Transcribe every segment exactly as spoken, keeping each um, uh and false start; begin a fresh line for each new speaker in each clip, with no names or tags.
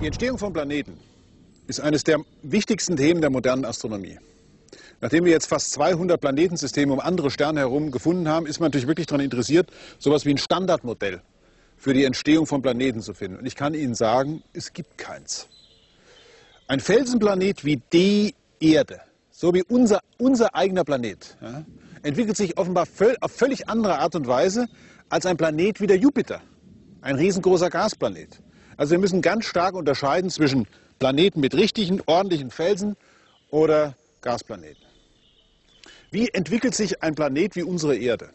Die Entstehung von Planeten ist eines der wichtigsten Themen der modernen Astronomie. Nachdem wir jetzt fast zweihundert Planetensysteme um andere Sterne herum gefunden haben, ist man natürlich wirklich daran interessiert, so etwas wie ein Standardmodell für die Entstehung von Planeten zu finden. Und ich kann Ihnen sagen, es gibt keins. Ein Felsenplanet wie die Erde, so wie unser, unser eigener Planet, ja, entwickelt sich offenbar völ auf völlig andere Art und Weise als ein Planet wie der Jupiter, ein riesengroßer Gasplanet. Also wir müssen ganz stark unterscheiden zwischen Planeten mit richtigen, ordentlichen Felsen oder Gasplaneten. Wie entwickelt sich ein Planet wie unsere Erde?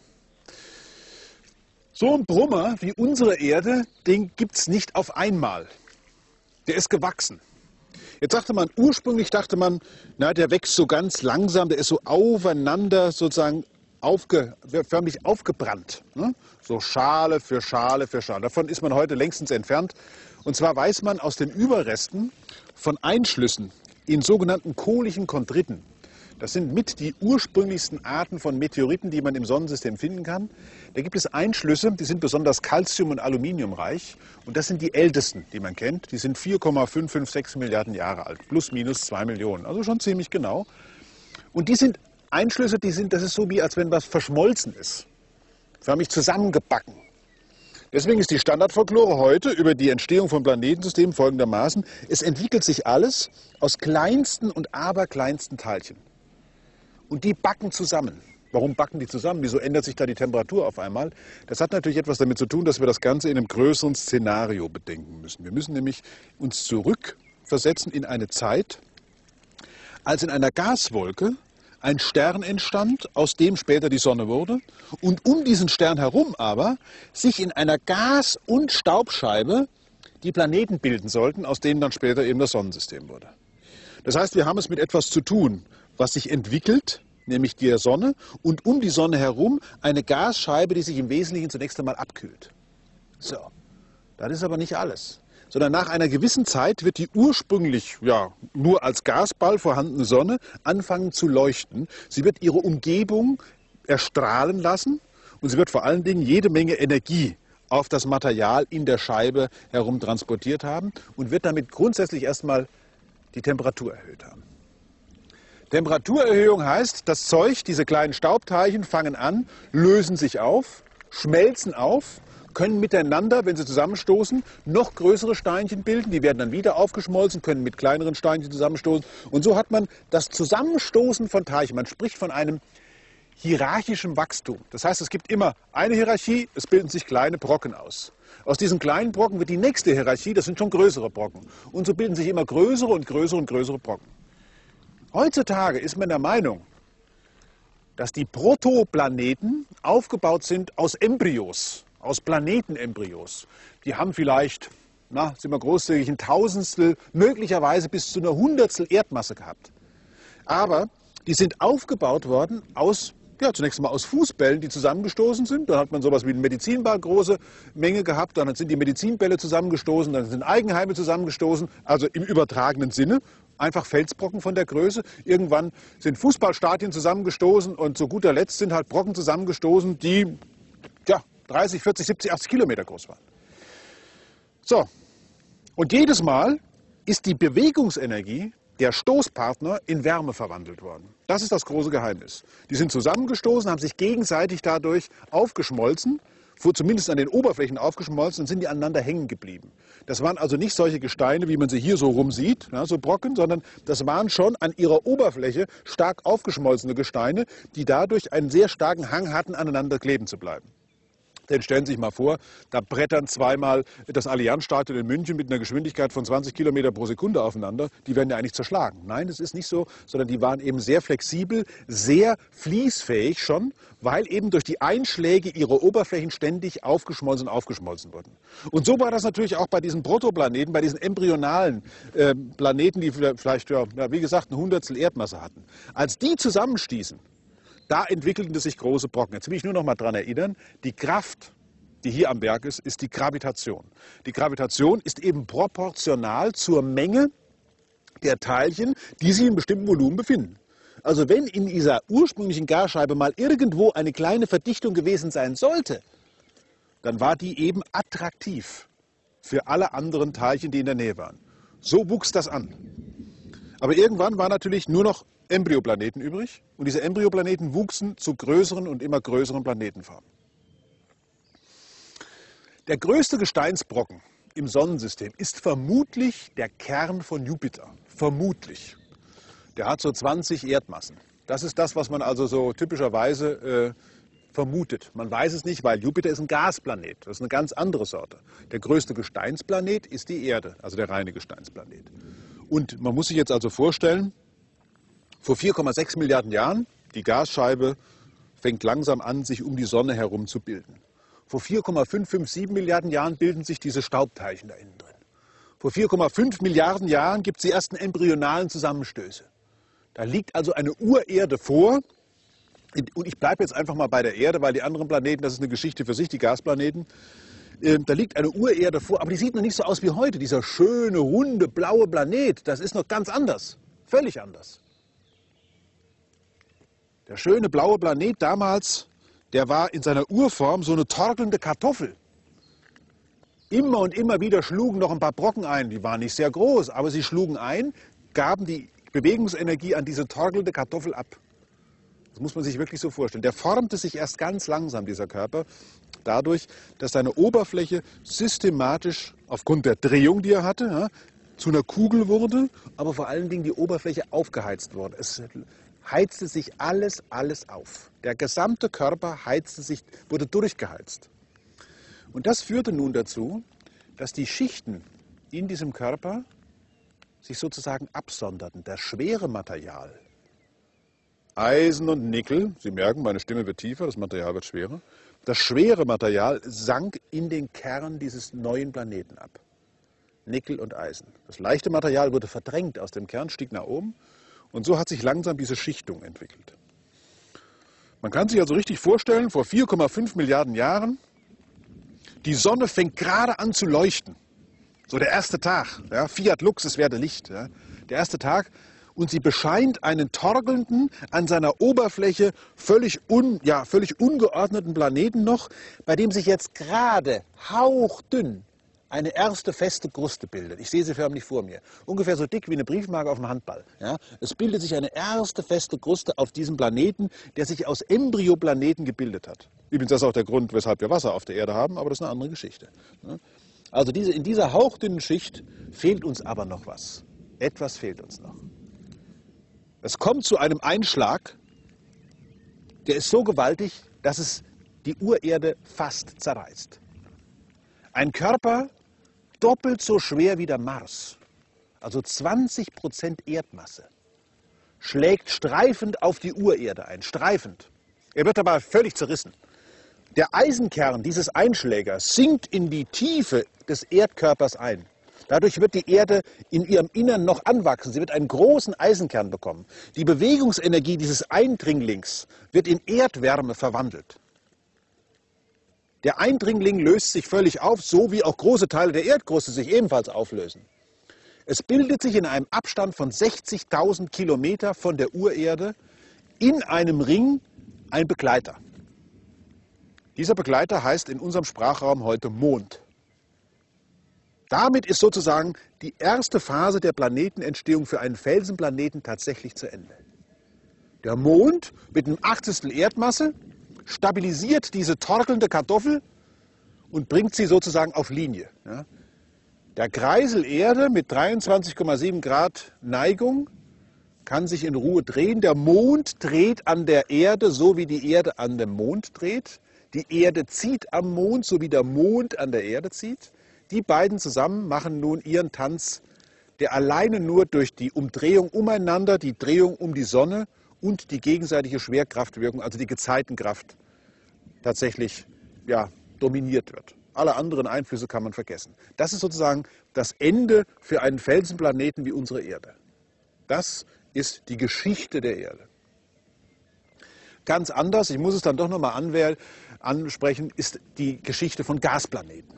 So ein Brummer wie unsere Erde, den gibt es nicht auf einmal. Der ist gewachsen. Jetzt sagte man, ursprünglich dachte man, na, der wächst so ganz langsam, der ist so aufeinander sozusagen aufge, förmlich aufgebrannt. Ne? So Schale für Schale für Schale. Davon ist man heute längstens entfernt. Und zwar weiß man aus den Überresten von Einschlüssen in sogenannten kohlichen Chondriten. Das sind mit die ursprünglichsten Arten von Meteoriten, die man im Sonnensystem finden kann. Da gibt es Einschlüsse, die sind besonders calcium- und aluminiumreich. Und das sind die ältesten, die man kennt. Die sind vier Komma fünf fünf sechs Milliarden Jahre alt, plus minus zwei Millionen. Also schon ziemlich genau. Und die sind Einschlüsse, die sind, das ist so wie, als wenn was verschmolzen ist. Förmlich zusammengebacken. Deswegen ist die Standardfolklore heute über die Entstehung von Planetensystemen folgendermaßen: Es entwickelt sich alles aus kleinsten und aberkleinsten Teilchen. Und die backen zusammen. Warum backen die zusammen? Wieso ändert sich da die Temperatur auf einmal? Das hat natürlich etwas damit zu tun, dass wir das Ganze in einem größeren Szenario bedenken müssen. Wir müssen nämlich uns zurückversetzen in eine Zeit, als in einer Gaswolke ein Stern entstand, aus dem später die Sonne wurde, und um diesen Stern herum aber sich in einer Gas- und Staubscheibe die Planeten bilden sollten, aus denen dann später eben das Sonnensystem wurde. Das heißt, wir haben es mit etwas zu tun, was sich entwickelt, nämlich der Sonne, und um die Sonne herum eine Gasscheibe, die sich im Wesentlichen zunächst einmal abkühlt. So, das ist aber nicht alles. Sondern nach einer gewissen Zeit wird die ursprünglich ja, nur als Gasball vorhandene Sonne anfangen zu leuchten. Sie wird ihre Umgebung erstrahlen lassen und sie wird vor allen Dingen jede Menge Energie auf das Material in der Scheibe herum transportiert haben und wird damit grundsätzlich erstmal die Temperatur erhöht haben. Temperaturerhöhung heißt, das Zeug, diese kleinen Staubteilchen fangen an, lösen sich auf, schmelzen auf, können miteinander, wenn sie zusammenstoßen, noch größere Steinchen bilden. Die werden dann wieder aufgeschmolzen, können mit kleineren Steinchen zusammenstoßen. Und so hat man das Zusammenstoßen von Teilchen. Man spricht von einem hierarchischen Wachstum. Das heißt, es gibt immer eine Hierarchie, es bilden sich kleine Brocken aus. Aus diesen kleinen Brocken wird die nächste Hierarchie, das sind schon größere Brocken. Und so bilden sich immer größere und größere und größere Brocken. Heutzutage ist man der Meinung, dass die Protoplaneten aufgebaut sind aus Embryos. Aus Planetenembryos. Die haben vielleicht, na, sind wir großzügig, ein Tausendstel, möglicherweise bis zu einer Hundertstel Erdmasse gehabt. Aber die sind aufgebaut worden aus, ja, zunächst mal aus Fußbällen, die zusammengestoßen sind. Dann hat man sowas wie eine Medizinball, große Menge gehabt. Dann sind die Medizinbälle zusammengestoßen, dann sind Eigenheime zusammengestoßen, also im übertragenen Sinne. Einfach Felsbrocken von der Größe. Irgendwann sind Fußballstadien zusammengestoßen und zu guter Letzt sind halt Brocken zusammengestoßen, die, ja, dreißig, vierzig, siebzig, achtzig Kilometer groß waren. So, und jedes Mal ist die Bewegungsenergie der Stoßpartner in Wärme verwandelt worden. Das ist das große Geheimnis. Die sind zusammengestoßen, haben sich gegenseitig dadurch aufgeschmolzen, zumindest an den Oberflächen aufgeschmolzen, und sind die aneinander hängen geblieben. Das waren also nicht solche Gesteine, wie man sie hier so rum sieht, ja, so Brocken, sondern das waren schon an ihrer Oberfläche stark aufgeschmolzene Gesteine, die dadurch einen sehr starken Hang hatten, aneinander kleben zu bleiben. Denn stellen Sie sich mal vor, da brettern zweimal das Allianzstadion in München mit einer Geschwindigkeit von zwanzig Kilometer pro Sekunde aufeinander. Die werden ja eigentlich zerschlagen. Nein, das ist nicht so, sondern die waren eben sehr flexibel, sehr fließfähig schon, weil eben durch die Einschläge ihrer Oberflächen ständig aufgeschmolzen und aufgeschmolzen wurden. Und so war das natürlich auch bei diesen Protoplaneten, bei diesen embryonalen äh, Planeten, die vielleicht, ja, wie gesagt, ein Hundertstel Erdmasse hatten. Als die zusammenstießen, da entwickelten sich große Brocken. Jetzt will ich nur noch mal daran erinnern, die Kraft, die hier am Werk ist, ist die Gravitation. Die Gravitation ist eben proportional zur Menge der Teilchen, die sich in einem bestimmten Volumen befinden. Also wenn in dieser ursprünglichen Gasscheibe mal irgendwo eine kleine Verdichtung gewesen sein sollte, dann war die eben attraktiv für alle anderen Teilchen, die in der Nähe waren. So wuchs das an. Aber irgendwann waren natürlich nur noch Embryoplaneten übrig und diese Embryoplaneten wuchsen zu größeren und immer größeren Planetenformen. Der größte Gesteinsbrocken im Sonnensystem ist vermutlich der Kern von Jupiter. Vermutlich. Der hat so zwanzig Erdmassen. Das ist das, was man also so typischerweise äh, vermutet. Man weiß es nicht, weil Jupiter ist ein Gasplanet. Das ist eine ganz andere Sorte. Der größte Gesteinsplanet ist die Erde, also der reine Gesteinsplanet. Und man muss sich jetzt also vorstellen, vor vier Komma sechs Milliarden Jahren, die Gasscheibe fängt langsam an, sich um die Sonne herum zu bilden. Vor vier Komma fünf fünf sieben Milliarden Jahren bilden sich diese Staubteilchen da innen drin. Vor vier Komma fünf Milliarden Jahren gibt es die ersten embryonalen Zusammenstöße. Da liegt also eine Urerde vor. Und ich bleibe jetzt einfach mal bei der Erde, weil die anderen Planeten, das ist eine Geschichte für sich, die Gasplaneten. Da liegt eine Urerde vor, aber die sieht noch nicht so aus wie heute. Dieser schöne, runde, blaue Planet, das ist noch ganz anders. Völlig anders. Der schöne, blaue Planet damals, der war in seiner Urform so eine torkelnde Kartoffel. Immer und immer wieder schlugen noch ein paar Brocken ein. Die waren nicht sehr groß, aber sie schlugen ein, gaben die Bewegungsenergie an diese torkelnde Kartoffel ab. Das muss man sich wirklich so vorstellen. Der formte sich erst ganz langsam, dieser Körper, dadurch, dass seine Oberfläche systematisch aufgrund der Drehung, die er hatte, ja, zu einer Kugel wurde, aber vor allen Dingen die Oberfläche aufgeheizt wurde. Es heizte sich alles, alles auf. Der gesamte Körper heizte sich, wurde durchgeheizt. Und das führte nun dazu, dass die Schichten in diesem Körper sich sozusagen absonderten. Das schwere Material, Eisen und Nickel, Sie merken, meine Stimme wird tiefer, das Material wird schwerer. Das schwere Material sank in den Kern dieses neuen Planeten ab. Nickel und Eisen. Das leichte Material wurde verdrängt aus dem Kern, stieg nach oben. Und so hat sich langsam diese Schichtung entwickelt. Man kann sich also richtig vorstellen, vor vier Komma fünf Milliarden Jahren, die Sonne fängt gerade an zu leuchten. So der erste Tag, ja, Fiat Lux, es werde Licht. Ja, der erste Tag. Und sie bescheint einen torkelnden, an seiner Oberfläche völlig, un, ja, völlig ungeordneten Planeten noch, bei dem sich jetzt gerade hauchdünn eine erste feste Kruste bildet. Ich sehe sie förmlich vor mir. Ungefähr so dick wie eine Briefmarke auf dem Handball. Ja? Es bildet sich eine erste feste Kruste auf diesem Planeten, der sich aus Embryoplaneten gebildet hat. Übrigens, das ist auch der Grund, weshalb wir Wasser auf der Erde haben, aber das ist eine andere Geschichte. Also diese, in dieser hauchdünnen Schicht fehlt uns aber noch was. Etwas fehlt uns noch. Es kommt zu einem Einschlag, der ist so gewaltig, dass es die Urerde fast zerreißt. Ein Körper doppelt so schwer wie der Mars, also zwanzig Prozent Erdmasse, schlägt streifend auf die Urerde ein, streifend. Er wird dabei völlig zerrissen. Der Eisenkern dieses Einschlägers sinkt in die Tiefe des Erdkörpers ein. Dadurch wird die Erde in ihrem Innern noch anwachsen. Sie wird einen großen Eisenkern bekommen. Die Bewegungsenergie dieses Eindringlings wird in Erdwärme verwandelt. Der Eindringling löst sich völlig auf, so wie auch große Teile der Erdkruste sich ebenfalls auflösen. Es bildet sich in einem Abstand von sechzigtausend Kilometer von der Urerde in einem Ring ein Begleiter. Dieser Begleiter heißt in unserem Sprachraum heute Mond. Damit ist sozusagen die erste Phase der Planetenentstehung für einen Felsenplaneten tatsächlich zu Ende. Der Mond mit einem Achtzigstel Erdmasse stabilisiert diese torkelnde Kartoffel und bringt sie sozusagen auf Linie. Ja. Der Kreisel Erde mit dreiundzwanzig Komma sieben Grad Neigung kann sich in Ruhe drehen. Der Mond dreht an der Erde, so wie die Erde an dem Mond dreht. Die Erde zieht am Mond, so wie der Mond an der Erde zieht. Die beiden zusammen machen nun ihren Tanz, der alleine nur durch die Umdrehung umeinander, die Drehung um die Sonne und die gegenseitige Schwerkraftwirkung, also die Gezeitenkraft, tatsächlich ja, dominiert wird. Alle anderen Einflüsse kann man vergessen. Das ist sozusagen das Ende für einen Felsenplaneten wie unsere Erde. Das ist die Geschichte der Erde. Ganz anders, ich muss es dann doch nochmal ansprechen, ist die Geschichte von Gasplaneten.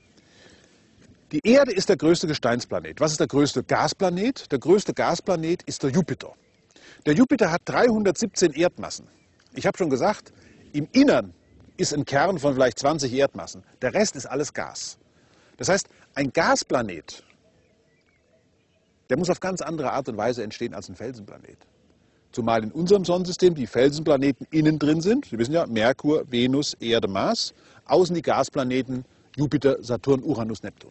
Die Erde ist der größte Gesteinsplanet. Was ist der größte Gasplanet? Der größte Gasplanet ist der Jupiter. Der Jupiter hat dreihundertsiebzehn Erdmassen. Ich habe schon gesagt, im Innern ist ein Kern von vielleicht zwanzig Erdmassen. Der Rest ist alles Gas. Das heißt, ein Gasplanet der muss auf ganz andere Art und Weise entstehen als ein Felsenplanet. Zumal in unserem Sonnensystem die Felsenplaneten innen drin sind. Sie wissen ja, Merkur, Venus, Erde, Mars. Außen die Gasplaneten Jupiter, Saturn, Uranus, Neptun.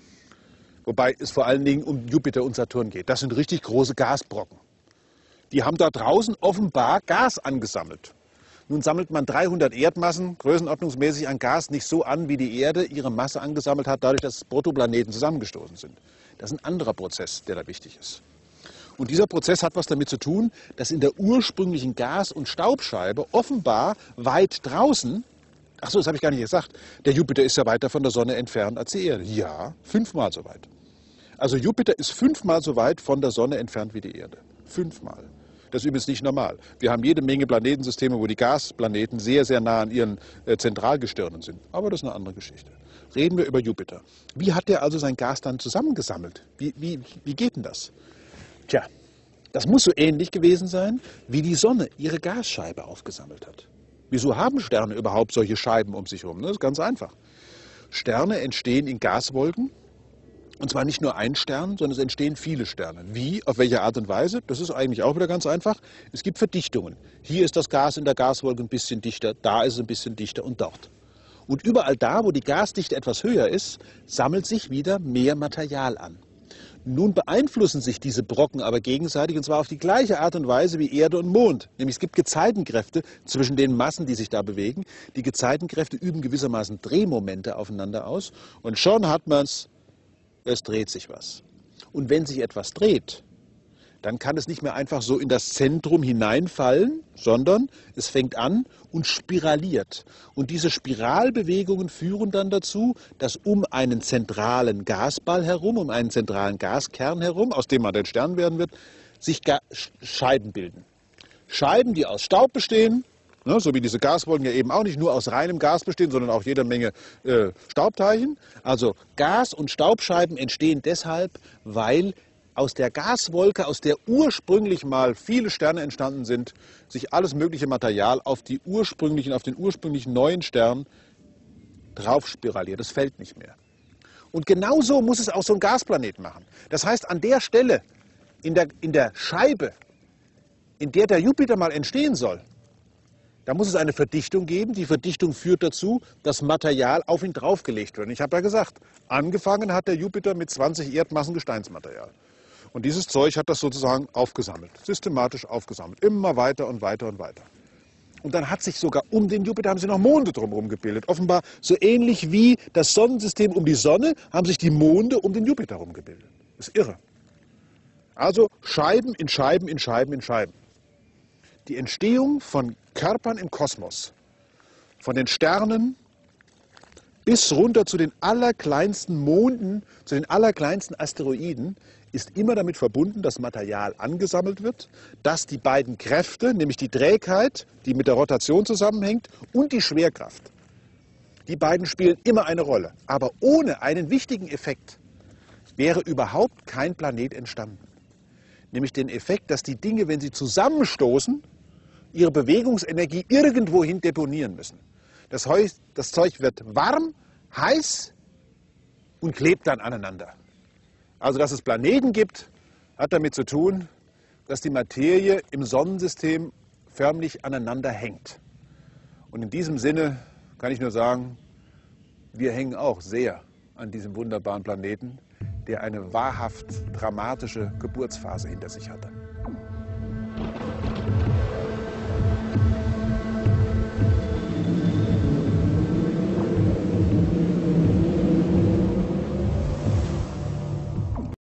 Wobei es vor allen Dingen um Jupiter und Saturn geht. Das sind richtig große Gasbrocken. Die haben da draußen offenbar Gas angesammelt. Nun sammelt man dreihundert Erdmassen größenordnungsmäßig an Gas nicht so an, wie die Erde ihre Masse angesammelt hat, dadurch, dass Protoplaneten zusammengestoßen sind. Das ist ein anderer Prozess, der da wichtig ist. Und dieser Prozess hat was damit zu tun, dass in der ursprünglichen Gas- und Staubscheibe offenbar weit draußen, ach so, das habe ich gar nicht gesagt, der Jupiter ist ja weiter von der Sonne entfernt als die Erde. Ja, fünfmal so weit. Also Jupiter ist fünfmal so weit von der Sonne entfernt wie die Erde. Fünfmal. Das ist übrigens nicht normal. Wir haben jede Menge Planetensysteme, wo die Gasplaneten sehr, sehr nah an ihren äh, Zentralgestirnen sind. Aber das ist eine andere Geschichte. Reden wir über Jupiter. Wie hat der also sein Gas dann zusammengesammelt? Wie, wie, wie geht denn das? Tja, das muss so ähnlich gewesen sein, wie die Sonne ihre Gasscheibe aufgesammelt hat. Wieso haben Sterne überhaupt solche Scheiben um sich herum? Das ist ganz einfach. Sterne entstehen in Gaswolken. Und zwar nicht nur ein Stern, sondern es entstehen viele Sterne. Wie, auf welche Art und Weise? Das ist eigentlich auch wieder ganz einfach. Es gibt Verdichtungen. Hier ist das Gas in der Gaswolke ein bisschen dichter, da ist es ein bisschen dichter und dort. Und überall da, wo die Gasdichte etwas höher ist, sammelt sich wieder mehr Material an. Nun beeinflussen sich diese Brocken aber gegenseitig, und zwar auf die gleiche Art und Weise wie Erde und Mond. Nämlich es gibt Gezeitenkräfte zwischen den Massen, die sich da bewegen. Die Gezeitenkräfte üben gewissermaßen Drehmomente aufeinander aus. Und schon hat man es, es dreht sich was. Und wenn sich etwas dreht, dann kann es nicht mehr einfach so in das Zentrum hineinfallen, sondern es fängt an und spiraliert. Und diese Spiralbewegungen führen dann dazu, dass um einen zentralen Gasball herum, um einen zentralen Gaskern herum, aus dem man den Stern werden wird, sich Scheiben bilden. Scheiben, die aus Staub bestehen, ne, so wie diese Gaswolken ja eben auch nicht nur aus reinem Gas bestehen, sondern auch jede Menge äh, Staubteilchen. Also Gas- und Staubscheiben entstehen deshalb, weil aus der Gaswolke, aus der ursprünglich mal viele Sterne entstanden sind, sich alles mögliche Material auf die ursprünglichen, auf den ursprünglichen neuen Stern drauf spiraliert. Das fällt nicht mehr. Und genauso muss es auch so ein Gasplanet machen. Das heißt, an der Stelle, in der, in der Scheibe, in der der Jupiter mal entstehen soll, da muss es eine Verdichtung geben. Die Verdichtung führt dazu, dass Material auf ihn draufgelegt wird. Und ich habe ja gesagt, angefangen hat der Jupiter mit zwanzig Erdmassen Gesteinsmaterial. Und dieses Zeug hat das sozusagen aufgesammelt, systematisch aufgesammelt, immer weiter und weiter und weiter. Und dann hat sich sogar um den Jupiter haben sich noch Monde drumherum gebildet. Offenbar so ähnlich wie das Sonnensystem um die Sonne haben sich die Monde um den Jupiter herum gebildet. Das ist irre. Also Scheiben in Scheiben in Scheiben in Scheiben. Die Entstehung von Körpern im Kosmos, von den Sternen bis runter zu den allerkleinsten Monden, zu den allerkleinsten Asteroiden, ist immer damit verbunden, dass Material angesammelt wird, dass die beiden Kräfte, nämlich die Trägheit, die mit der Rotation zusammenhängt, und die Schwerkraft, die beiden spielen immer eine Rolle. Aber ohne einen wichtigen Effekt wäre überhaupt kein Planet entstanden. Nämlich den Effekt, dass die Dinge, wenn sie zusammenstoßen, ihre Bewegungsenergie irgendwohin deponieren müssen. Das, heißt, das Zeug wird warm, heiß und klebt dann aneinander. Also, dass es Planeten gibt, hat damit zu tun, dass die Materie im Sonnensystem förmlich aneinander hängt. Und in diesem Sinne kann ich nur sagen, wir hängen auch sehr an diesem wunderbaren Planeten, der eine wahrhaft dramatische Geburtsphase hinter sich hatte.